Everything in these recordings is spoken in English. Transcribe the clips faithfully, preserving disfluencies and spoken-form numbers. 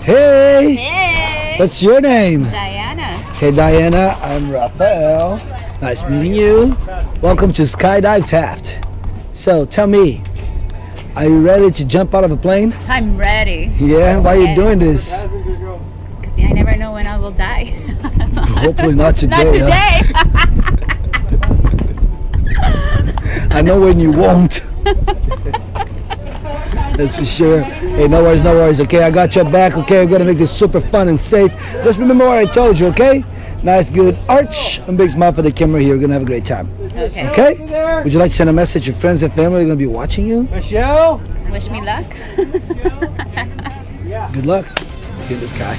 Hey! Hey! What's your name? Diana. Hey Diana, I'm Raphael. Nice meeting you. Welcome to Skydive Taft. So tell me, are you ready to jump out of a plane? I'm ready. Yeah? Why are you Yeah. doing this? Because I never know when I will die. Hopefully not today. Not today. Huh? I know when you won't. That's for sure. Hey, no worries, no worries. Okay, I got your back. Okay, we're gonna make this super fun and safe. Just remember what I told you, okay? Nice, good arch and big smile for the camera here. We're gonna have a great time. Okay. Okay? Would you like to send a message to friends and family? They're gonna be watching you. Michelle? Wish me luck. Good luck. See you in the sky.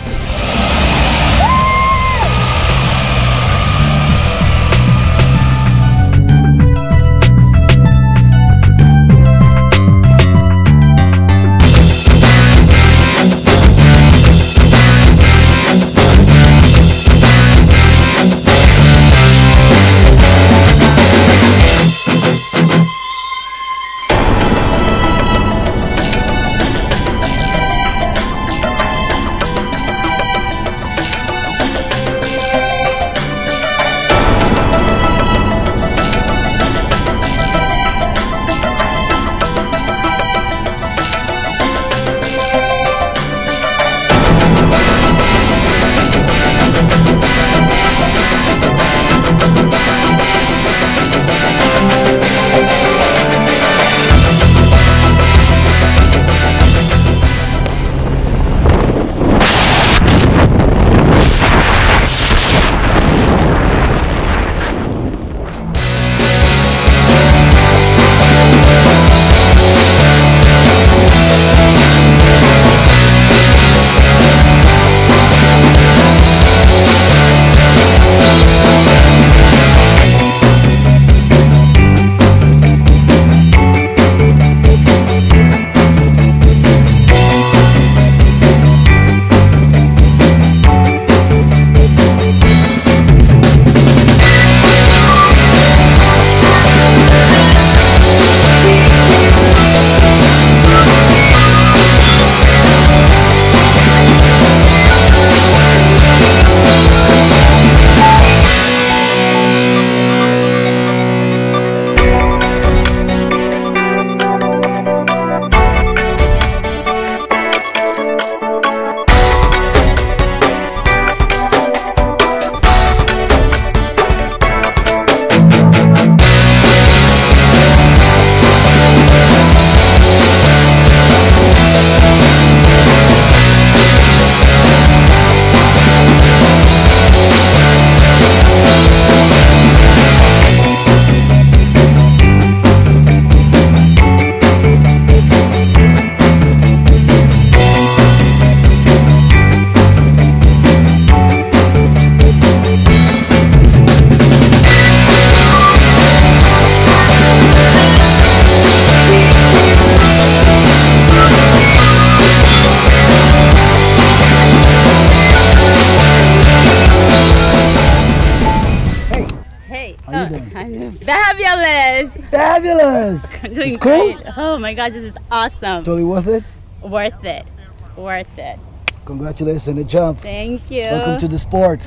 How you doing? I'm fabulous. Fabulous! I'm doing It's cool? great. Oh my gosh, this is awesome. Totally worth it? Worth it. Worth it. Congratulations on the jump. Thank you. Welcome to the sport.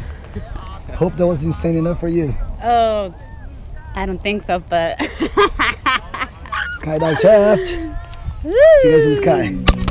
Hope that was insane enough for you. Oh, I don't think so, but. Skydive Taft. See you guys in the sky.